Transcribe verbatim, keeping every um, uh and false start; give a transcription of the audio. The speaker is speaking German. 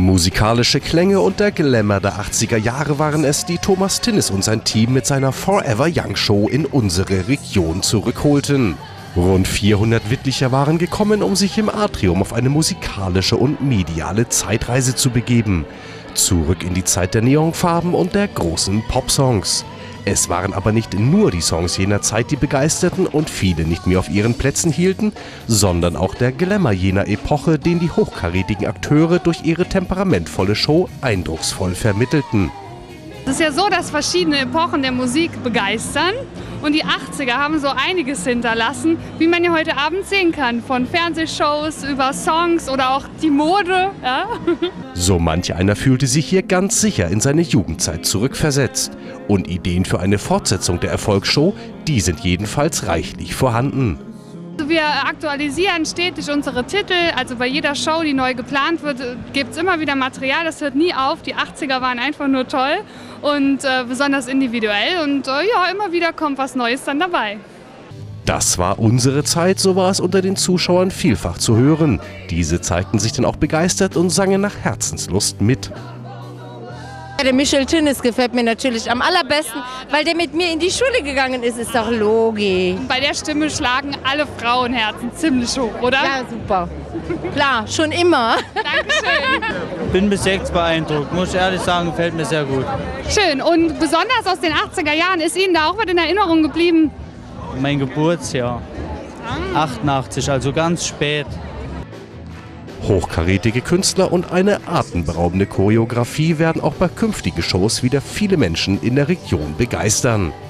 Musikalische Klänge und der Glamour der achtziger Jahre waren es, die Thomas Tinnes und sein Team mit seiner Forever Young Show in unsere Region zurückholten. Rund vierhundert Wittlicher waren gekommen, um sich im Atrium auf eine musikalische und mediale Zeitreise zu begeben. Zurück in die Zeit der Neonfarben und der großen Popsongs. Es waren aber nicht nur die Songs jener Zeit, die begeisterten und viele nicht mehr auf ihren Plätzen hielten, sondern auch der Glamour jener Epoche, den die hochkarätigen Akteure durch ihre temperamentvolle Show eindrucksvoll vermittelten. Es ist ja so, dass verschiedene Epochen der Musik begeistern und die achtziger haben so einiges hinterlassen, wie man ja heute Abend sehen kann, von Fernsehshows über Songs oder auch die Mode. Ja? So manch einer fühlte sich hier ganz sicher in seine Jugendzeit zurückversetzt. Und Ideen für eine Fortsetzung der Erfolgsshow, die sind jedenfalls reichlich vorhanden. Wir aktualisieren stetig unsere Titel, also bei jeder Show, die neu geplant wird, gibt es immer wieder Material, das hört nie auf. Die achtziger waren einfach nur toll und äh, besonders individuell und äh, ja, immer wieder kommt was Neues dann dabei. Das war unsere Zeit, so war es unter den Zuschauern vielfach zu hören. Diese zeigten sich dann auch begeistert und sangen nach Herzenslust mit. Der Michel Tinnes gefällt mir natürlich am allerbesten, weil der mit mir in die Schule gegangen ist, ist doch logisch. Bei der Stimme schlagen alle Frauenherzen ziemlich hoch, oder? Ja, super. Klar, schon immer. Dankeschön. Bin bis jetzt beeindruckt, muss ich ehrlich sagen, gefällt mir sehr gut. Schön. Und besonders aus den achtziger Jahren, ist Ihnen da auch was in Erinnerung geblieben? Mein Geburtsjahr, achtundachtzig, also ganz spät. Hochkarätige Künstler und eine atemberaubende Choreografie werden auch bei künftigen Shows wieder viele Menschen in der Region begeistern.